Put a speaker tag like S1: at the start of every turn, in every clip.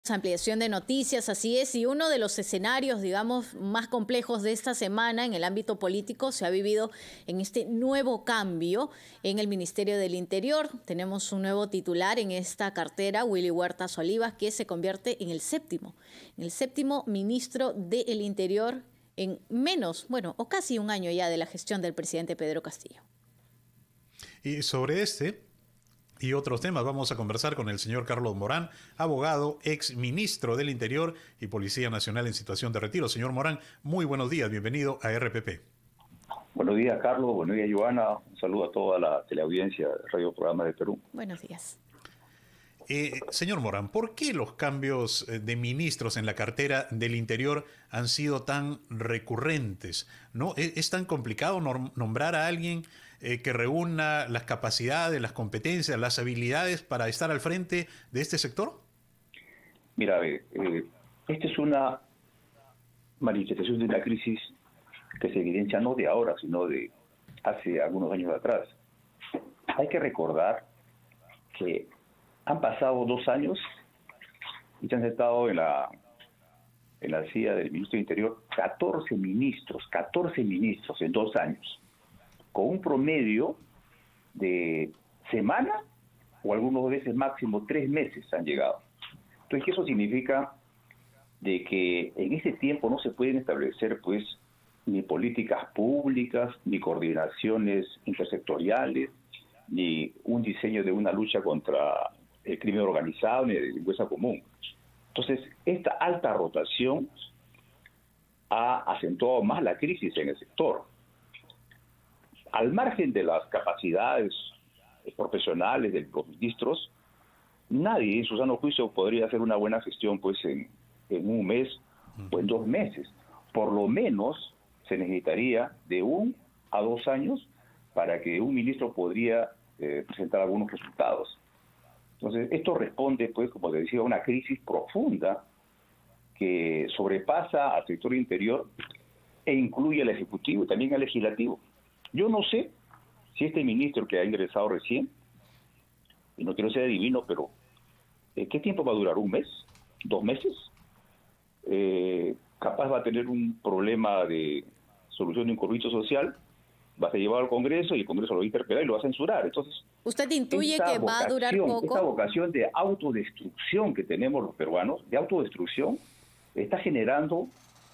S1: Ampliación de noticias, así es, y uno de los escenarios, digamos, más complejos de esta semana en el ámbito político se ha vivido en este nuevo cambio en el Ministerio del Interior. Tenemos un nuevo titular en esta cartera, Willy Huertas Olivas, que se convierte en el séptimo ministro del Interior en menos, bueno, o casi un año ya de la gestión del presidente Pedro Castillo.
S2: Y sobre y otros temas vamos a conversar con el señor Carlos Morán, abogado, ex ministro del Interior y Policía Nacional en situación de retiro. Señor Morán, muy buenos días, bienvenido a RPP.
S3: Buenos días, Carlos, buenos días, Joana. Un saludo a toda la teleaudiencia del Radio Programa de Perú.
S1: Buenos días.
S2: Señor Morán, ¿por qué los cambios de ministros en la cartera del Interior han sido tan recurrentes? ¿No? ¿Es tan complicado nombrar a alguien que reúna las capacidades, las competencias, las habilidades para estar al frente de este sector?
S3: Mira, esta es una manifestación de una crisis que se evidencia no de ahora, sino de hace algunos años atrás. Hay que recordar que han pasado 2 años y se han sentado en la silla del ministro del Interior 14 ministros en 2 años, con un promedio de semana o algunos veces máximo 3 meses han llegado. Entonces, ¿qué eso significa? De que en ese tiempo no se pueden establecer pues ni políticas públicas, ni coordinaciones intersectoriales, ni un diseño de una lucha contra el crimen organizado, ni de delincuencia común. Entonces, esta alta rotación ha acentuado más la crisis en el sector. Al margen de las capacidades profesionales de los ministros, nadie en su sano juicio podría hacer una buena gestión pues en 1 mes o en 2 meses. Por lo menos se necesitaría de 1 a 2 años para que un ministro podría presentar algunos resultados. Entonces, esto responde, pues, como te decía, a una crisis profunda que sobrepasa al sector interior e incluye al Ejecutivo y también al Legislativo. Yo no sé si este ministro que ha ingresado recién, y no quiero ser adivino, pero ¿qué tiempo va a durar? ¿1 mes? ¿2 meses? Capaz va a tener un problema de solución de un conflicto social, va a ser llevado al Congreso y el Congreso lo va a interpelar y lo va a censurar. Entonces,
S1: ¿usted intuye que va a durar poco?
S3: Esta vocación de autodestrucción que tenemos los peruanos, de autodestrucción, está generando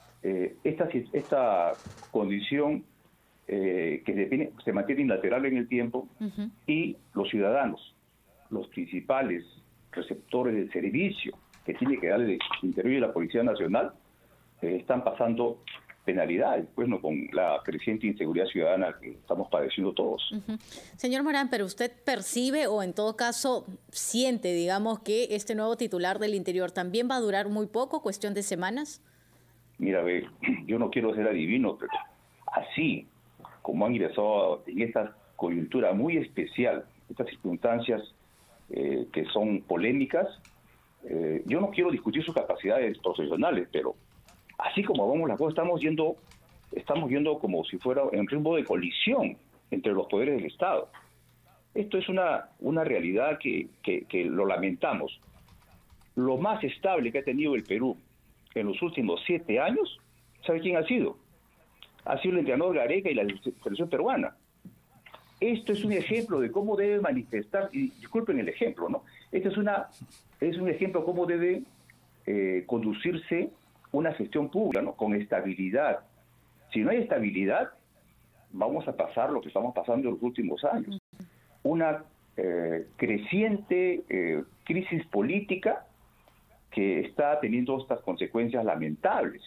S3: esta condición que se mantiene inalterable en el tiempo, y los ciudadanos, los principales receptores del servicio que tiene que darle el Interior y la Policía Nacional, están pasando penalidades, pues, no, con la creciente inseguridad ciudadana que estamos padeciendo todos.
S1: Señor Morán, pero usted percibe o en todo caso siente, digamos, que este nuevo titular del Interior también va a durar muy poco, cuestión de semanas.
S3: Mira, yo no quiero ser adivino, pero así como han ingresado en esta coyuntura muy especial, estas circunstancias que son polémicas, yo no quiero discutir sus capacidades profesionales, pero así como vamos las cosas, estamos yendo como si fuera en ritmo de colisión entre los poderes del Estado. Esto es una realidad que lo lamentamos. Lo más estable que ha tenido el Perú en los últimos 7 años, ¿sabe quién ha sido? Ha sido el entrenador Gareca y la selección peruana. Esto es un ejemplo de cómo debe manifestar, y disculpen el ejemplo, ¿no? Este es un ejemplo de cómo debe conducirse una gestión pública, ¿no? Con estabilidad. Si no hay estabilidad, vamos a pasar lo que estamos pasando en los últimos años. Una creciente crisis política que está teniendo estas consecuencias lamentables.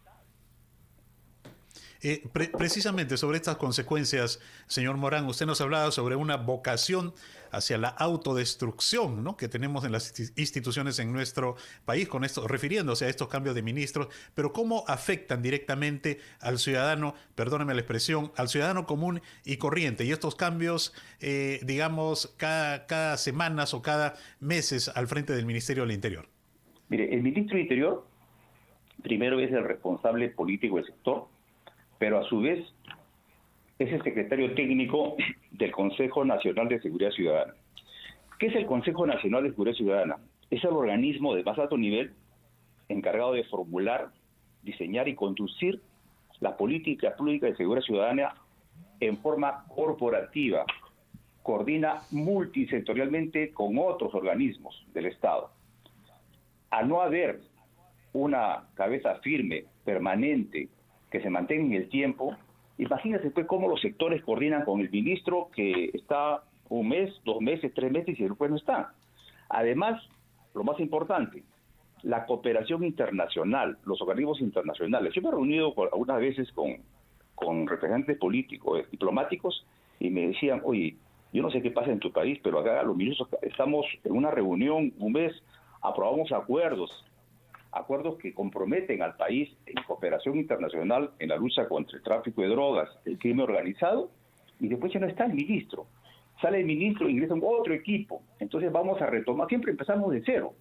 S2: Precisamente sobre estas consecuencias, señor Morán, usted nos hablaba sobre una vocación hacia la autodestrucción, ¿no?, que tenemos en las instituciones en nuestro país, con esto, refiriéndose a estos cambios de ministros, pero ¿cómo afectan directamente al ciudadano, perdóneme la expresión, al ciudadano común y corriente? Y estos cambios, digamos, cada semanas o cada meses al frente del Ministerio del Interior.
S3: Mire, el ministro del Interior primero es el responsable político del sector, pero a su vez es el secretario técnico del Consejo Nacional de Seguridad Ciudadana. ¿Qué es el Consejo Nacional de Seguridad Ciudadana? es el organismo de más alto nivel encargado de formular, diseñar y conducir la política pública de seguridad ciudadana en forma corporativa. Coordina multisectorialmente con otros organismos del Estado. Al no haber una cabeza firme, permanente, que se mantenga en el tiempo, imagínense pues cómo los sectores coordinan con el ministro que está un mes, 2 meses, 3 meses y después no está. Además, lo más importante, la cooperación internacional, los organismos internacionales. Yo me he reunido algunas veces con representantes políticos, diplomáticos, y me decían, oye, yo no sé qué pasa en tu país, pero acá los ministros estamos en una reunión, un mes, aprobamos acuerdos que comprometen al país en cooperación internacional en la lucha contra el tráfico de drogas, el crimen organizado, y después ya no está el ministro. Sale el ministro, ingresa otro equipo. Entonces vamos a retomar, siempre empezamos de cero.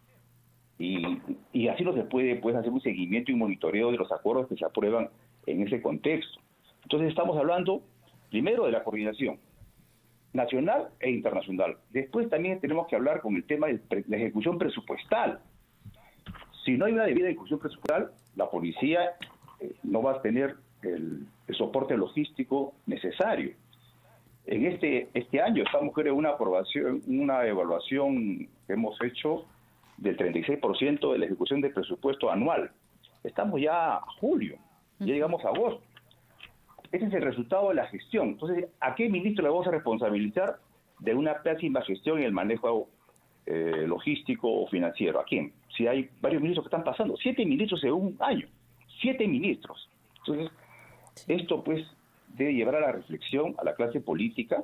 S3: Y así no se puede pues, hacer un seguimiento y monitoreo de los acuerdos que se aprueban en ese contexto. Entonces estamos hablando primero de la coordinación nacional e internacional. Después también tenemos que hablar con el tema de la ejecución presupuestal. Si no hay una debida ejecución presupuestal, la policía no va a tener el soporte logístico necesario. En este año estamos en una evaluación que hemos hecho del 36% de la ejecución del presupuesto anual. Estamos ya a julio, ya llegamos a agosto. Ese es el resultado de la gestión. Entonces, ¿a qué ministro le vamos a responsabilizar de una pésima gestión en el manejo logístico o financiero? ¿A quién? Si hay varios ministros que están pasando, 7 ministros en un año, 7 ministros. Entonces, esto pues debe llevar a la reflexión a la clase política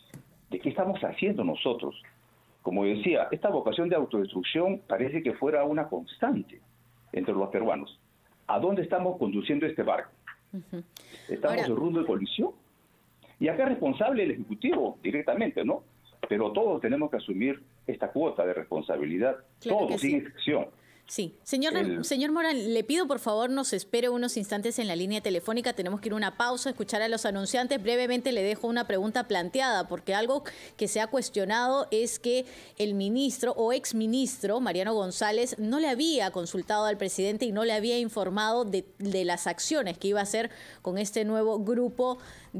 S3: de qué estamos haciendo nosotros. Como decía, esta vocación de autodestrucción parece que fuera una constante entre los peruanos. ¿A dónde estamos conduciendo este barco? ¿Estamos en rumbo de colisión? Y acá es responsable el Ejecutivo directamente, ¿no? Pero todos tenemos que asumir esta cuota de responsabilidad,
S1: claro,
S3: todos, sin excepción.
S1: Sí. Señor Morán, le pido por favor nos espere unos instantes en la línea telefónica. Tenemos que ir a una pausa, escuchar a los anunciantes. Brevemente le dejo una pregunta planteada, porque algo que se ha cuestionado es que el ministro o exministro, Mariano González, no le había consultado al presidente y no le había informado de las acciones que iba a hacer con este nuevo grupo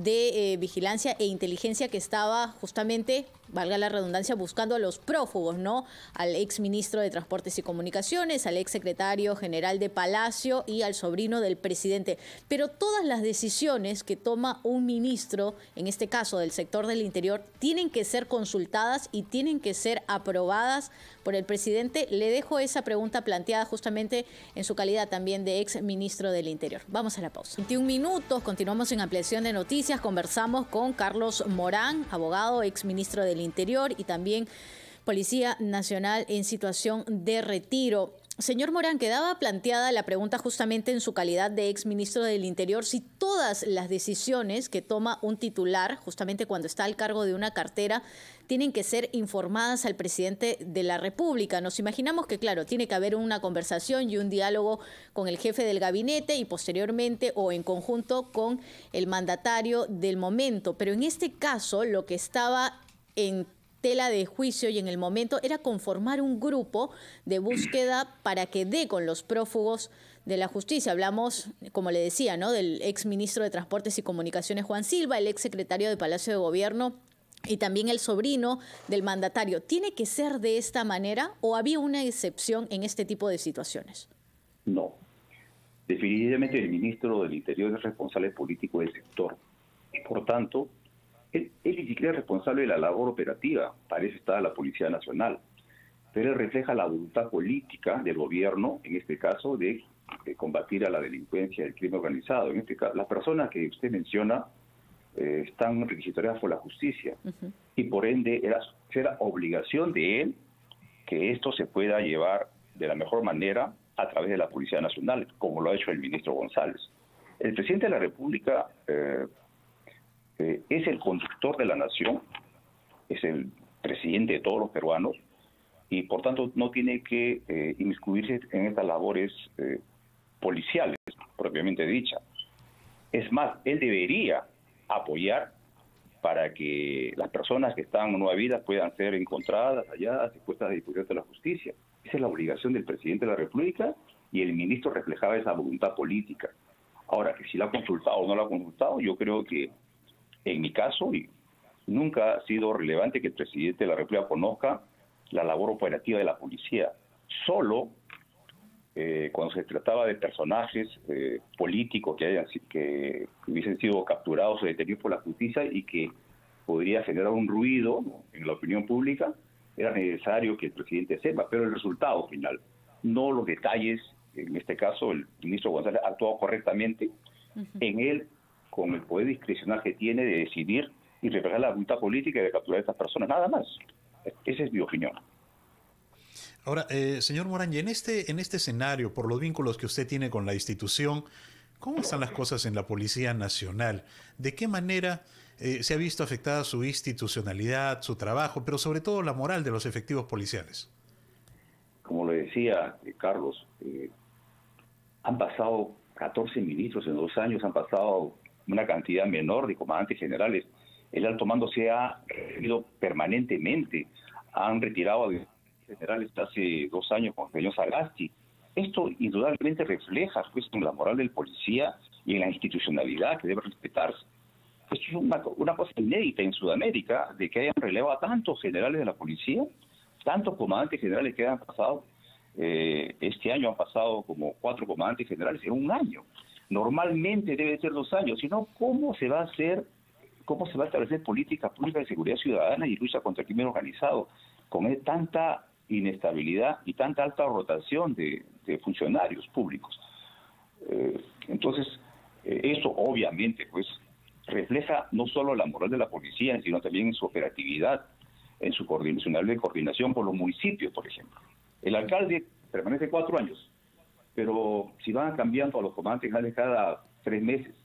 S1: de vigilancia e inteligencia que estaba justamente, valga la redundancia, buscando a los prófugos, ¿no? Al exministro de Transportes y Comunicaciones, al exsecretario general de Palacio y al sobrino del presidente. Pero todas las decisiones que toma un ministro, en este caso del sector del interior, tienen que ser consultadas y tienen que ser aprobadas por el presidente. Le dejo esa pregunta planteada justamente en su calidad también de exministro del Interior. Vamos a la pausa. 21 minutos, continuamos en ampliación de noticias. Conversamos con Carlos Morán, abogado, exministro del Interior y también Policía Nacional en situación de retiro. Señor Morán, quedaba planteada la pregunta justamente en su calidad de exministro del Interior, si todas las decisiones que toma un titular, justamente cuando está al cargo de una cartera, tienen que ser informadas al presidente de la República. Nos imaginamos que, claro, tiene que haber una conversación y un diálogo con el jefe del gabinete y posteriormente o en conjunto con el mandatario del momento. Pero en este caso, lo que estaba en tela de juicio y en el momento era conformar un grupo de búsqueda para que dé con los prófugos de la justicia. Hablamos, como le decía, ¿no?, del exministro de Transportes y Comunicaciones, Juan Silva, el exsecretario de Palacio de Gobierno y también el sobrino del mandatario. ¿Tiene que ser de esta manera o había una excepción en este tipo de situaciones?
S3: No. Definitivamente el ministro del Interior es responsable político del sector. Y por tanto, él ni siquiera es responsable de la labor operativa, para eso está la Policía Nacional, pero él refleja la voluntad política del gobierno, en este caso, de combatir a la delincuencia y el crimen organizado. En este caso, las personas que usted menciona están requisitoriadas por la justicia, y por ende será obligación de él que esto se pueda llevar de la mejor manera a través de la Policía Nacional, como lo ha hecho el ministro González. El presidente de la República es el conductor de la nación, es el presidente de todos los peruanos y por tanto no tiene que inmiscuirse en estas labores policiales, propiamente dicha. Es más, él debería apoyar para que las personas que están en Nueva Vida puedan ser encontradas, halladas y puestas a disposición de la justicia. Esa es la obligación del presidente de la República y el ministro reflejaba esa voluntad política. Ahora, que si la ha consultado o no la ha consultado, yo creo que en mi caso nunca ha sido relevante que el presidente de la República conozca la labor operativa de la policía. Solo cuando se trataba de personajes políticos que hubiesen sido capturados o detenidos por la justicia y que podría generar un ruido, ¿no?, en la opinión pública, era necesario que el presidente sepa, pero el resultado final, no los detalles. En este caso, el ministro González ha actuado correctamente en él, con el poder discrecional que tiene de decidir y reflejar la voluntad política de capturar a estas personas, nada más. Esa es mi opinión.
S2: Ahora, señor Morán, y en este escenario, por los vínculos que usted tiene con la institución, ¿cómo están las cosas en la Policía Nacional? ¿De qué manera se ha visto afectada su institucionalidad, su trabajo, pero sobre todo la moral de los efectivos policiales?
S3: Como le decía Carlos, han pasado 14 ministros en 2 años, han pasado una cantidad menor de comandantes generales. El alto mando se ha reunido permanentemente, han retirado a generales hace 2 años con el señor Sagasti. Esto indudablemente refleja pues en la moral del policía y en la institucionalidad que debe respetarse. Esto es una cosa inédita en Sudamérica, de que hayan relevado a tantos generales de la policía, tantos comandantes generales que han pasado. Este año han pasado como 4 comandantes generales en un año. Normalmente debe ser 2 años, sino ¿cómo se va a establecer política pública de seguridad ciudadana y lucha contra el crimen organizado con tanta inestabilidad y tanta alta rotación de funcionarios públicos? Entonces, eso obviamente pues refleja no solo la moral de la policía, sino también en su operatividad, en su coordinación con los municipios, por ejemplo. El alcalde permanece 4 años, pero si van cambiando a los comandantes generales cada 3 meses.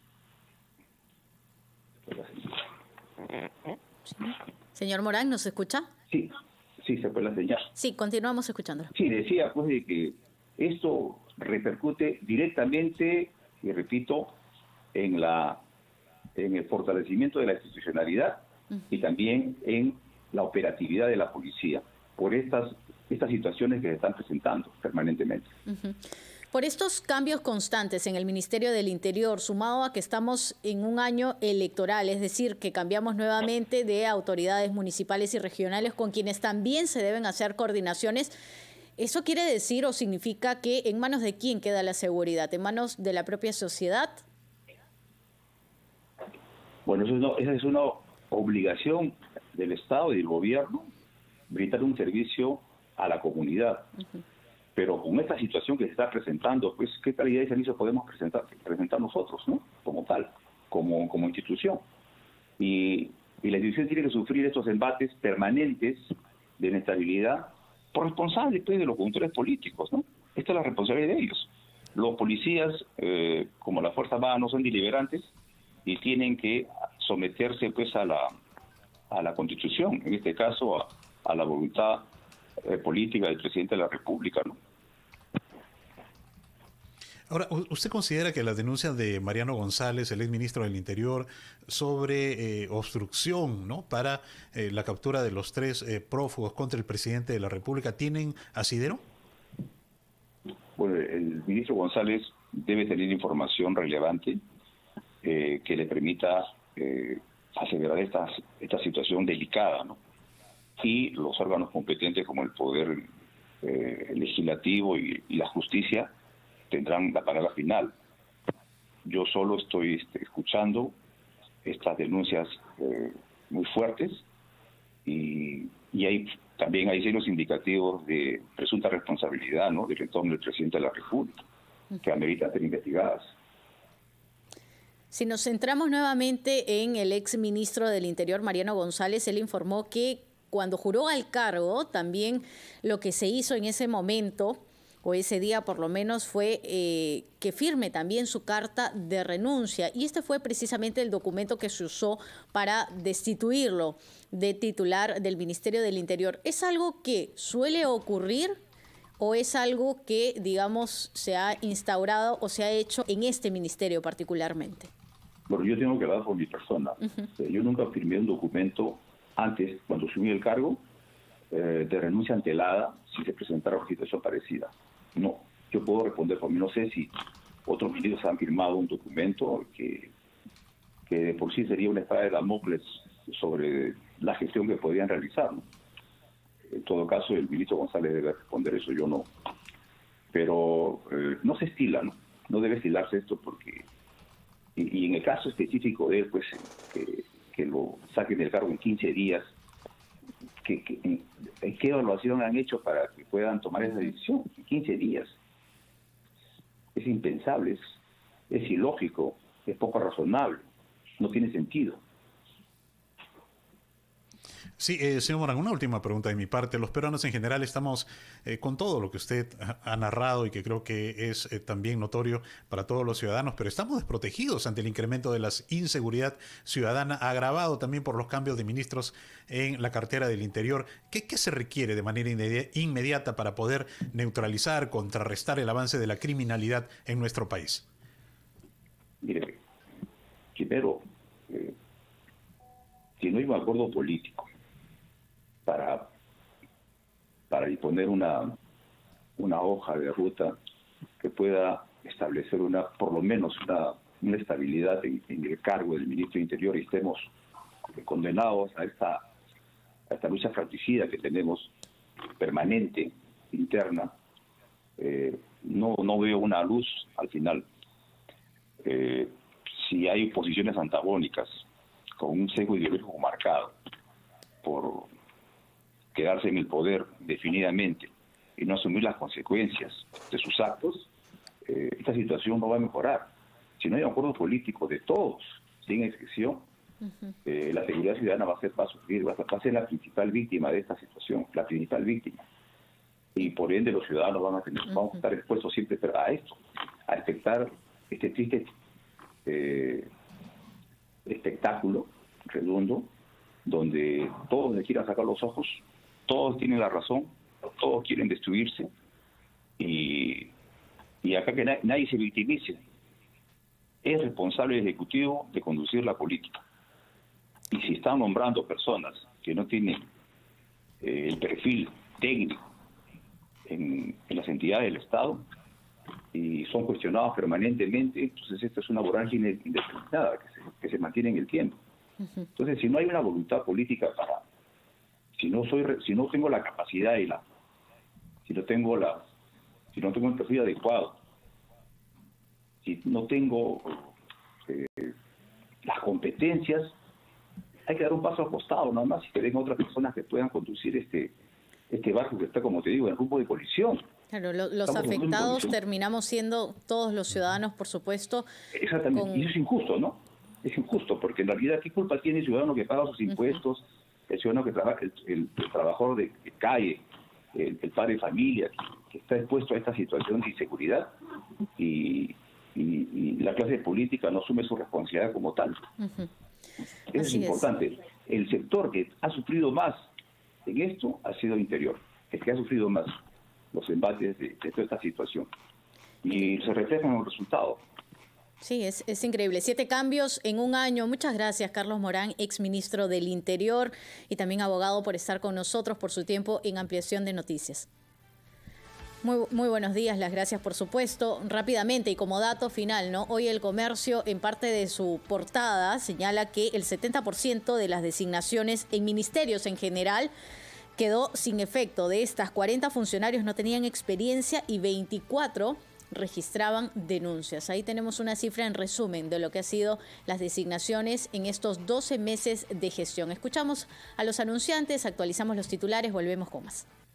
S1: Señor Morán, ¿nos escucha?
S3: Sí, se fue la señal.
S1: Sí, continuamos escuchándolo.
S3: Sí, decía pues de que esto repercute directamente, y repito, en el fortalecimiento de la institucionalidad y también en la operatividad de la policía por estas situaciones que se están presentando permanentemente.
S1: Por estos cambios constantes en el Ministerio del Interior, sumado a que estamos en un año electoral, es decir, que cambiamos nuevamente de autoridades municipales y regionales con quienes también se deben hacer coordinaciones, ¿eso quiere decir o significa que en manos de quién queda la seguridad? ¿En manos de la propia sociedad?
S3: Bueno, esa es una obligación del Estado y del gobierno, brindar un servicio a la comunidad. Pero con esta situación que se está presentando, pues, ¿qué calidad de servicio podemos presentar nosotros, ¿no? Como tal, como institución? Y la institución tiene que sufrir estos embates permanentes de inestabilidad por responsables, pues, de los conductores políticos, ¿no? Esta es la responsabilidad de ellos. Los policías, como las Fuerzas Armadas, no son deliberantes y tienen que someterse, pues, a la Constitución, en este caso a la voluntad política del presidente de la República, ¿no?
S2: Ahora, ¿usted considera que las denuncias de Mariano González, el exministro del Interior, sobre obstrucción, ¿no?, para la captura de los 3 prófugos contra el presidente de la República, tienen asidero?
S3: Bueno, el ministro González debe tener información relevante que le permita aseverar esta situación delicada, ¿no? Y los órganos competentes como el Poder Legislativo y la Justicia tendrán la palabra final. Yo solo estoy escuchando estas denuncias muy fuertes y también hay serios indicativos de presunta responsabilidad, ¿no?, del retorno del presidente de la República, que ameritan ser investigadas.
S1: Si nos centramos nuevamente en el ex ministro del Interior, Mariano González, él informó que cuando juró al cargo, también lo que se hizo en ese momento, o ese día por lo menos, fue que firme también su carta de renuncia. Y este fue precisamente el documento que se usó para destituirlo de titular del Ministerio del Interior. ¿Es algo que suele ocurrir o es algo que, digamos, se ha instaurado o se ha hecho en este ministerio particularmente?
S3: Bueno, yo tengo que hablar por mi persona. Yo nunca firmé un documento antes, cuando asumí el cargo, de renuncia antelada si se presentara una situación parecida. No, yo puedo responder por mí. No sé si otros ministros han firmado un documento que de por sí sería una espada de Damocles sobre la gestión que podrían realizar, ¿no? En todo caso, el ministro González debe responder eso, yo no. Pero no se estila, ¿no? No debe estilarse esto porque... Y en el caso específico de él, pues, que lo saquen del cargo en 15 días, ¿qué evaluación han hecho para que puedan tomar esa decisión? En 15 días. Es impensable, es ilógico, es poco razonable, no tiene sentido.
S2: Sí, señor Morán, una última pregunta de mi parte. Los peruanos en general estamos con todo lo que usted ha narrado y que creo que es también notorio para todos los ciudadanos, pero estamos desprotegidos ante el incremento de la inseguridad ciudadana, agravado también por los cambios de ministros en la cartera del Interior. ¿Qué se requiere de manera inmediata para poder neutralizar, contrarrestar el avance de la criminalidad en nuestro país?
S3: Mire, primero, si no hay un acuerdo político para disponer una hoja de ruta que pueda establecer por lo menos una estabilidad en el cargo del ministro de Interior, y estemos condenados a esta lucha fratricida que tenemos permanente, interna, no veo una luz al final. Si hay posiciones antagónicas con un sesgo ideológico marcado por quedarse en el poder definidamente y no asumir las consecuencias de sus actos, esta situación no va a mejorar. Si no hay un acuerdo político de todos, sin excepción, la seguridad ciudadana va a sufrir, va a ser la principal víctima de esta situación, la principal víctima. Y por ende los ciudadanos vamos a estar expuestos siempre a esto, a expectar este triste espectáculo redondo, donde todos le quieran sacar los ojos, todos tienen la razón, todos quieren destruirse, y acá que nadie se victimice. Es responsable el Ejecutivo de conducir la política. Y si están nombrando personas que no tienen el perfil técnico en las entidades del Estado y son cuestionados permanentemente, entonces esto es una vorágine indeterminada que se mantiene en el tiempo. Entonces, si no hay una voluntad política si no tengo la capacidad si no tengo el perfil adecuado, si no tengo las competencias, hay que dar un paso al costado nada más y que vengan otras personas que puedan conducir este barco que está, como te digo, en rumbo de colisión.
S1: Claro, los afectados terminamos siendo todos los ciudadanos, por supuesto.
S3: Exactamente, y eso es injusto, ¿no? Es injusto, porque en realidad, ¿qué culpa tiene el ciudadano que paga sus impuestos, el ciudadano que trabaja, el trabajador de calle, el padre de familia, que está expuesto a esta situación de inseguridad, y la clase política no asume su responsabilidad como tal? Eso es importante. El sector que ha sufrido más en esto ha sido Interior, el que ha sufrido más los embates de toda esta situación. Y se reflejan en los resultados.
S1: Sí, es increíble. 7 cambios en un año. Muchas gracias, Carlos Morán, exministro del Interior y también abogado, por estar con nosotros, por su tiempo en Ampliación de Noticias. Muy buenos días, las gracias por supuesto. Rápidamente y como dato final, ¿no? Hoy El Comercio, en parte de su portada, señala que el 70% de las designaciones en ministerios en general quedó sin efecto. De estas, 40 funcionarios no tenían experiencia y 24 registraban denuncias. Ahí tenemos una cifra en resumen de lo que ha sido las designaciones en estos 12 meses de gestión. Escuchamos a los anunciantes, actualizamos los titulares, volvemos con más.